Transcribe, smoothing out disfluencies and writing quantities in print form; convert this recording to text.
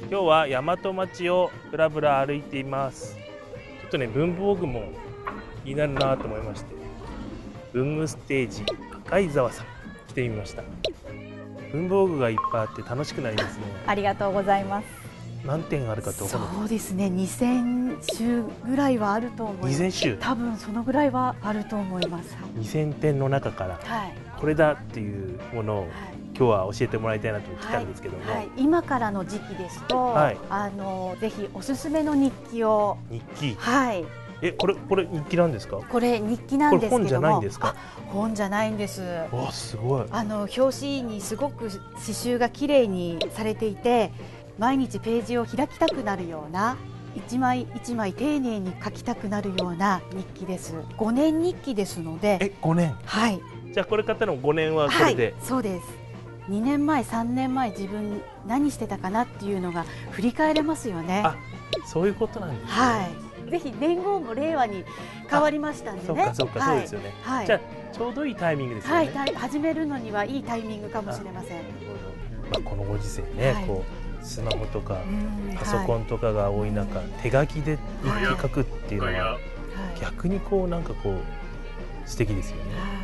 今日は大和町をぶらぶら歩いています。ちょっとね、文房具も気になるなと思いまして、文具ステージ赤井沢さん来てみました。文房具がいっぱいあって楽しくなりますね。 ありがとうございます。 何点あるかって分かんない。 そうですね、2000種ぐらいはあると思います。 2000種、 多分そのぐらいはあると思います。 2000点の中からこれだっていうものを今日は教えてもらいたいなと来たんですけども、 今からの時期ですと、ぜひおすすめの日記を。 日記、これ日記なんですか？ これ日記なんですけども、 本じゃないんですか？ 本じゃないんです。 わ、すごい。 表紙にすごく刺繍が綺麗にされていて、毎日ページを開きたくなるような、一枚一枚丁寧に書きたくなるような日記です。5年日記ですので。 5年。 はい。 じゃあこれ買ったの5年はこれで。 そうです。2年前3年前自分何してたかなっていうのが振り返れますよね。 そういうことなんですね。 ぜひ年号も令和に変わりましたんでね。 そうですよね。じゃあちょうどいいタイミングですよね。 始めるのにはいいタイミングかもしれません。 このご時世ね、こうスマホとかパソコンとかが多い中、手書きで日記書くっていうのは逆にこうなんかこう素敵ですよね。